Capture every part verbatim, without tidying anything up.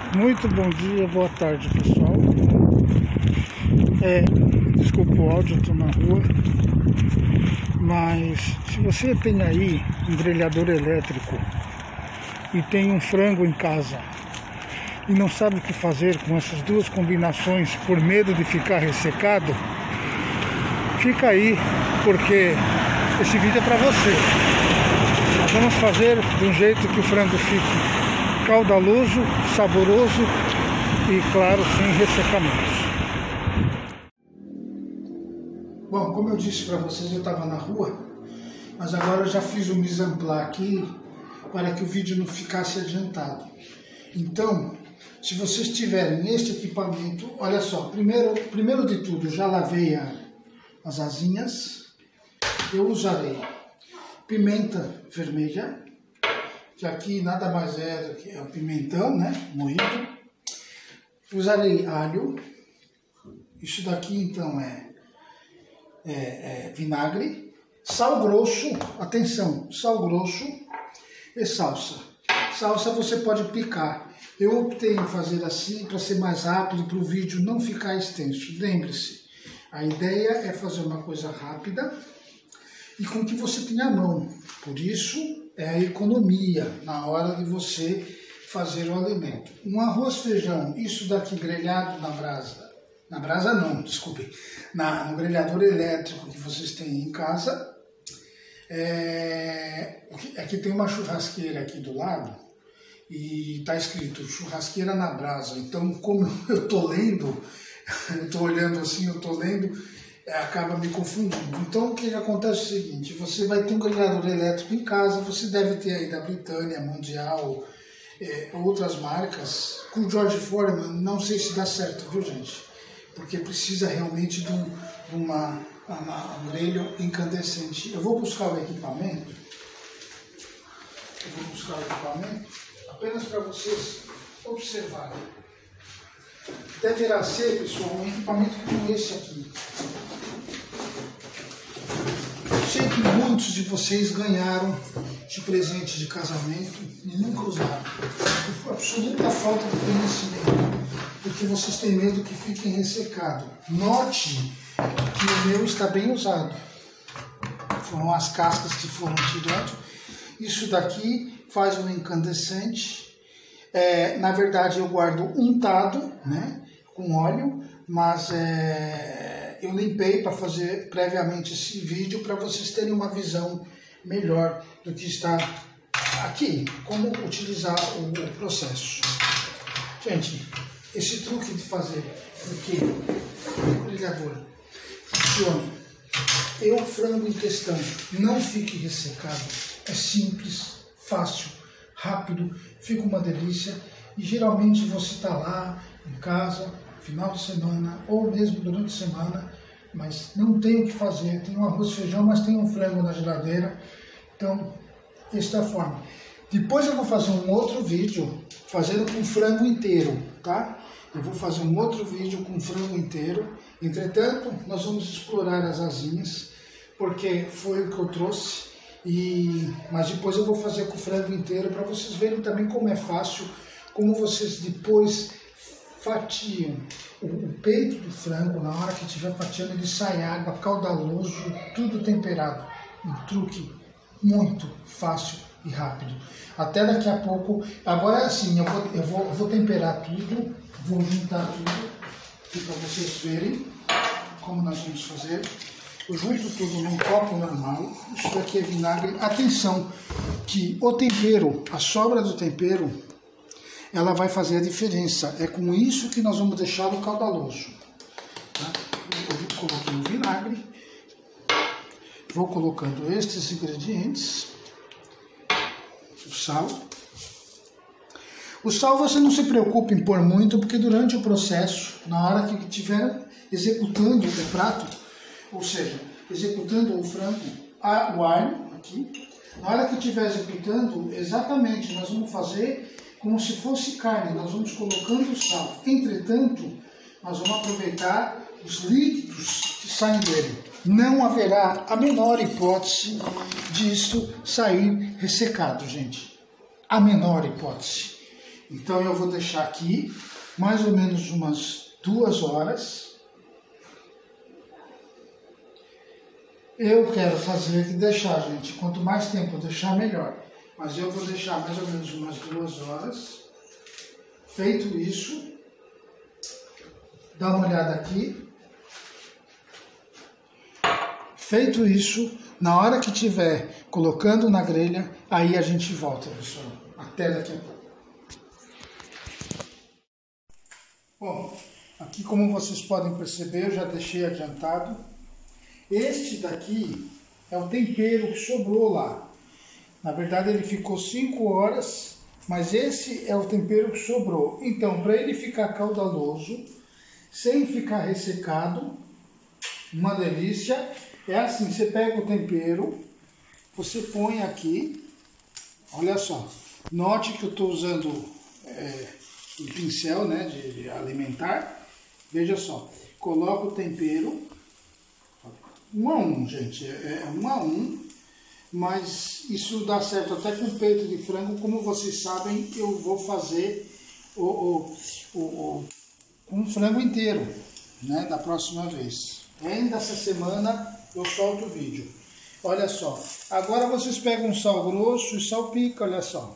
Muito bom dia, boa tarde, pessoal. É, desculpa o áudio, eu tô na rua. Mas se você tem aí um grelhador elétrico e tem um frango em casa e não sabe o que fazer com essas duas combinações por medo de ficar ressecado, fica aí, porque esse vídeo é para você. Nós vamos fazer de um jeito que o frango fique caudaloso, saboroso e, claro, sem ressecamentos. Bom, como eu disse para vocês, eu estava na rua, mas agora eu já fiz o mise en place aqui para que o vídeo não ficasse adiantado. Então, se vocês tiverem este equipamento, olha só, primeiro, primeiro de tudo, já lavei a, as asinhas. Eu usarei pimenta vermelha, que aqui nada mais é do que é o pimentão, né, moído. Usarei alho. Isso daqui então é, é, é vinagre, sal grosso, atenção, sal grosso e salsa. Salsa você pode picar. Eu optei em fazer assim para ser mais rápido, para o vídeo não ficar extenso. Lembre-se, a ideia é fazer uma coisa rápida e com que você tenha à mão. Por isso é a economia na hora de você fazer o alimento. Um arroz, feijão, isso daqui grelhado na brasa, na brasa não, desculpe, na, no grelhador elétrico que vocês têm em casa. É, aqui tem uma churrasqueira aqui do lado e está escrito churrasqueira na brasa. Então, como eu estou lendo, eu estou olhando assim, eu estou lendo, acaba me confundindo. Então o que acontece é o seguinte: você vai ter um grelhador elétrico em casa, você deve ter aí da Britânia, Mundial, é, outras marcas. Com o George Foreman, não sei se dá certo, viu, gente? Porque precisa realmente de, um, de uma, uma, um grelho incandescente. Eu vou buscar o equipamento, eu vou buscar o equipamento apenas para vocês observarem. Deverá ser, pessoal, um equipamento como esse aqui. Sei que muitos de vocês ganharam de presente de casamento e nunca usaram. Por absoluta falta de conhecimento, porque vocês têm medo que fiquem ressecados. Note que o meu está bem usado. Foram as cascas que foram tiradas. Isso daqui faz um incandescente. É, na verdade eu guardo untado, né, com óleo, mas é, eu limpei para fazer previamente esse vídeo para vocês terem uma visão melhor do que está aqui, como utilizar o, o processo. Gente, esse truque de fazer que o grelhador funcione e o frango em questão não fique ressecado é simples, fácil, rápido, fica uma delícia. E geralmente você está lá em casa, final de semana ou mesmo durante a semana, mas não tem o que fazer, tem um arroz, feijão, mas tem um frango na geladeira. Então, esta é a forma. Depois eu vou fazer um outro vídeo fazendo com frango inteiro, tá? Eu vou fazer um outro vídeo com frango inteiro. Entretanto, nós vamos explorar as asinhas, porque foi o que eu trouxe. E, mas depois eu vou fazer com o frango inteiro para vocês verem também como é fácil, como vocês depois fatiam o, o peito do frango. Na hora que estiver fatiando, ele sai água, caudaloso, tudo temperado. Um truque muito fácil e rápido. Até daqui a pouco. Agora é assim, eu vou, eu vou, eu vou temperar tudo, vou juntar tudo para vocês verem como nós vamos fazer. Eu junto tudo num copo normal. Isso daqui é vinagre. Atenção, que o tempero, a sobra do tempero, ela vai fazer a diferença. É com isso que nós vamos deixar o caudaloso. Tá? Eu coloquei o vinagre. Vou colocando estes ingredientes. O sal. O sal você não se preocupe em pôr muito, porque durante o processo, na hora que estiver executando o prato, ou seja, executando o frango, o alho aqui, na hora que estiver executando, exatamente, nós vamos fazer como se fosse carne, nós vamos colocando o sal. Entretanto, nós vamos aproveitar os líquidos que saem dele. Não haverá a menor hipótese disso sair ressecado, gente. A menor hipótese. Então eu vou deixar aqui mais ou menos umas duas horas. Eu quero fazer e deixar, gente. Quanto mais tempo eu deixar, melhor. Mas eu vou deixar mais ou menos umas duas horas. Feito isso, dá uma olhada aqui. Feito isso, na hora que tiver colocando na grelha, aí a gente volta, pessoal. Até daqui a pouco. Bom, aqui como vocês podem perceber, eu já deixei adiantado. Este daqui é o tempero que sobrou lá. Na verdade ele ficou cinco horas, mas esse é o tempero que sobrou. Então, para ele ficar caudaloso, sem ficar ressecado, uma delícia, é assim, você pega o tempero, você põe aqui, olha só, note que eu estou usando é, um pincel, né, de alimentar, veja só, coloca o tempero, um a um, gente, é, é um a um, mas isso dá certo até com peito de frango, como vocês sabem, eu vou fazer o, o, o, o, um frango inteiro, né, da próxima vez. Ainda essa semana eu solto o vídeo. Olha só, agora vocês pegam sal grosso e salpica, olha só.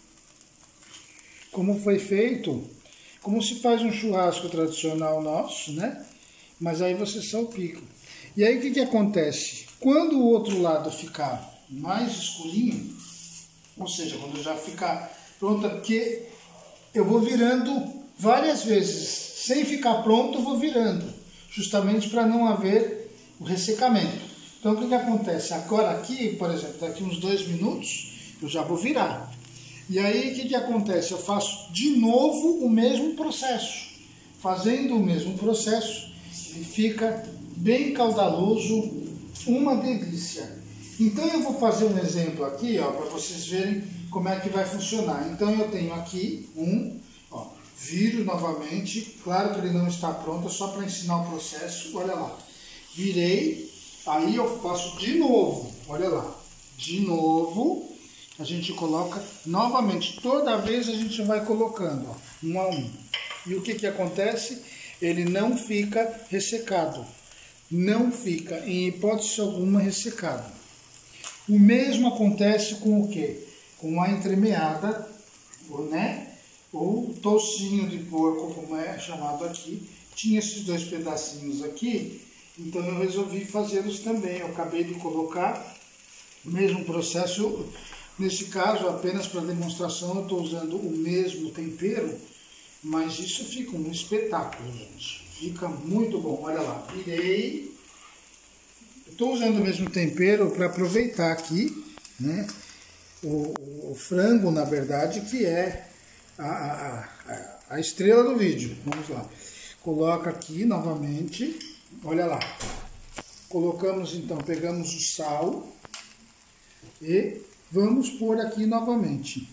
Como foi feito, como se faz um churrasco tradicional nosso, né? Mas aí você salpica. E aí o que que acontece? Quando o outro lado ficar mais escurinho, ou seja, quando já ficar pronta, porque eu vou virando várias vezes, sem ficar pronto eu vou virando, justamente para não haver o ressecamento. Então o que que acontece? Agora aqui, por exemplo, daqui uns dois minutos, eu já vou virar. E aí o que que acontece? Eu faço de novo o mesmo processo. Fazendo o mesmo processo, ele fica bem caudaloso, uma delícia. Então eu vou fazer um exemplo aqui, ó, para vocês verem como é que vai funcionar. Então eu tenho aqui um, ó, viro novamente, claro que ele não está pronto, é só para ensinar o processo, olha lá. Virei, aí eu faço de novo, olha lá, de novo, a gente coloca novamente, toda vez a gente vai colocando, ó, um a um. E o que que acontece? Ele não fica ressecado, não fica, em hipótese alguma, ressecado. O mesmo acontece com o quê? Com a entremeada, né? Ou tocinho de porco, como é chamado aqui. Tinha esses dois pedacinhos aqui, então eu resolvi fazê-los também. Eu acabei de colocar o mesmo processo. Nesse caso, apenas para demonstração, eu estou usando o mesmo tempero, mas isso fica um espetáculo, gente. Fica muito bom. Olha lá, virei. Estou usando o mesmo tempero para aproveitar aqui, né, o, o frango, na verdade, que é a, a, a estrela do vídeo. Vamos lá. Coloca aqui novamente, olha lá. Colocamos então, pegamos o sal e vamos pôr aqui novamente.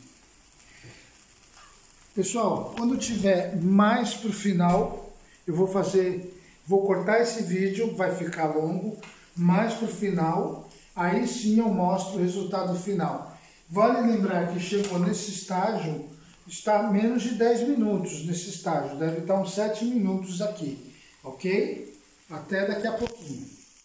Pessoal, quando tiver mais para o final, eu vou fazer, vou cortar esse vídeo, vai ficar longo. Mais para o final, aí sim eu mostro o resultado final. Vale lembrar que chegou nesse estágio, está menos de dez minutos nesse estágio, deve estar uns sete minutos aqui, ok? Até daqui a pouquinho.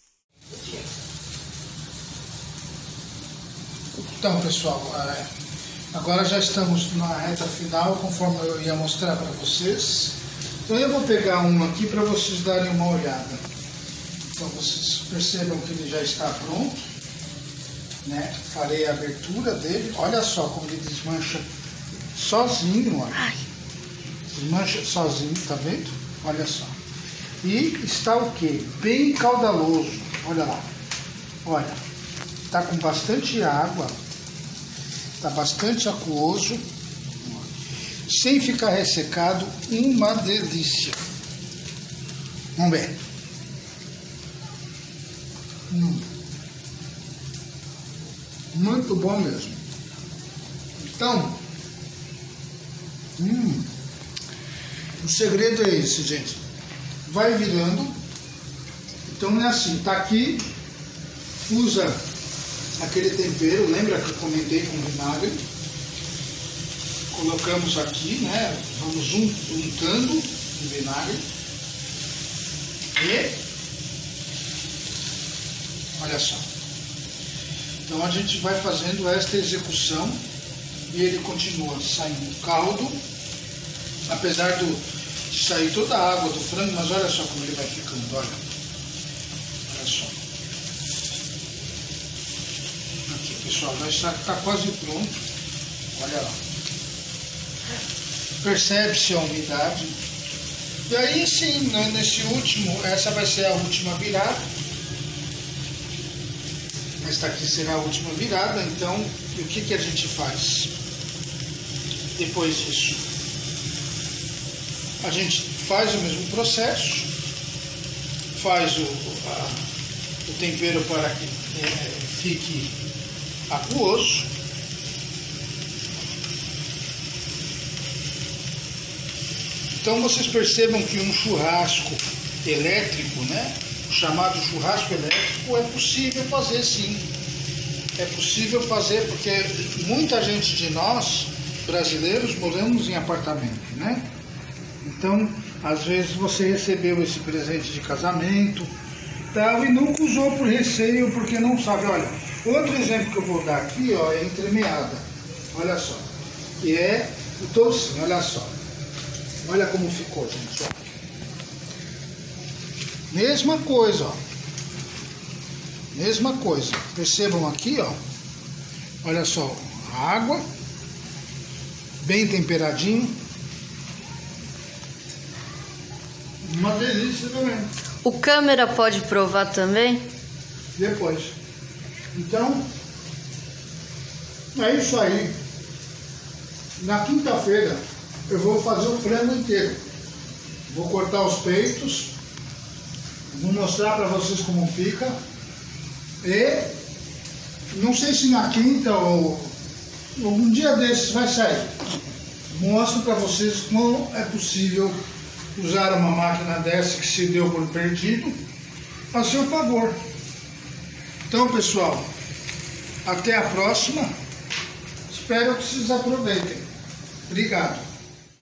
Então, pessoal, agora já estamos na reta final, conforme eu ia mostrar para vocês. Então eu vou pegar um aqui para vocês darem uma olhada. Então vocês percebam que ele já está pronto, né? Farei a abertura dele. Olha só como ele desmancha sozinho, olha. Desmancha sozinho, tá vendo? Olha só. E está o quê? Bem caudaloso. Olha lá. Olha. Tá com bastante água. Tá bastante aquoso. Sem ficar ressecado. Uma delícia. Vamos ver. Hum. Muito bom mesmo. Então, hum, o segredo é esse, gente. Vai virando. Então é assim, tá aqui, usa aquele tempero, lembra que eu comentei com vinagre? colocamos aqui, né? Vamos untando o vinagre. E olha só. Então a gente vai fazendo esta execução e ele continua saindo caldo, apesar do, de sair toda a água do frango, mas olha só como ele vai ficando, olha. Olha só. Aqui, pessoal, já está, está quase pronto. Olha lá. Percebe-se a umidade. E aí sim, nesse último, essa vai ser a última virada. Esta aqui será a última virada, então o que, que a gente faz? Depois disso, a gente faz o mesmo processo, faz o, a, o tempero para que é, fique aquoso. Então vocês percebam que um churrasco elétrico, né, o chamado churrasco elétrico, é possível fazer sim. É possível fazer porque muita gente de nós, brasileiros, moramos em apartamento, né? Então, às vezes você recebeu esse presente de casamento, tal, e nunca usou por receio, porque não sabe. Olha, outro exemplo que eu vou dar aqui, ó, é a entremeada. Olha só, que é o toucinho, olha só. Olha como ficou, gente, ó. Mesma coisa, ó. Mesma coisa. Percebam aqui, ó. Olha só, a água bem temperadinho. Uma delícia também. O câmera pode provar também? Depois. Então, é isso aí. Na quinta-feira eu vou fazer o frango inteiro. Vou cortar os peitos. Vou mostrar para vocês como fica. E não sei se na quinta ou um dia desses vai sair. Mostro para vocês como é possível usar uma máquina dessa que se deu por perdido a seu favor. Então, pessoal, até a próxima. Espero que vocês aproveitem. Obrigado.